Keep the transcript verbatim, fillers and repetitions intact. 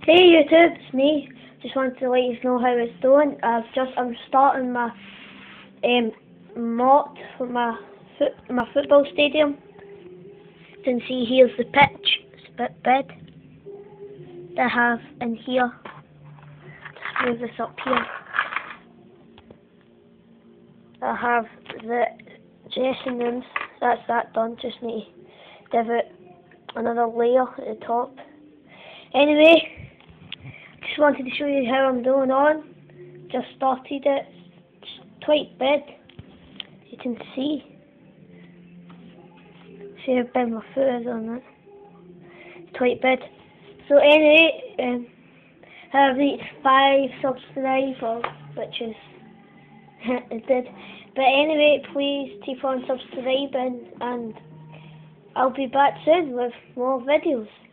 Hey YouTube, it's me. Just wanted to let you know how it's doing. I've just I'm starting my um mock for my foot my football stadium. You can see here's the pitch. It's a bit big. They have in here. Just move this up here. I have the dressing rooms. That's that done. Just need to give it another layer at the top. Anyway. Just wanted to show you how I'm doing on. Just started it. It's quite big. You can see. See how big my foot is on it. It's quite big. So anyway, um, I've reached five subscribers, which is it did. But anyway, please keep on subscribing, and I'll be back soon with more videos.